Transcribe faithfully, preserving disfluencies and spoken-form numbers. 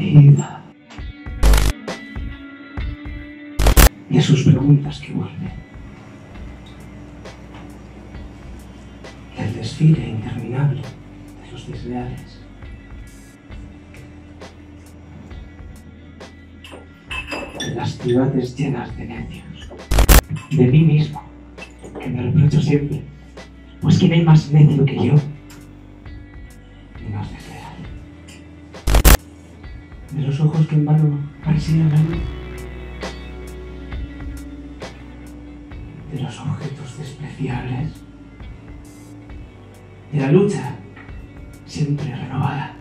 vida. De sus preguntas que vuelven. Del desfile interminable de los desleales. De las ciudades llenas de necios. De mí mismo, que me reprocho siempre. Pues ¿quién hay más necio que yo? Y más desleal. De los ojos que en vano parecían la luz. De los objetos despreciables. De la lucha siempre renovada.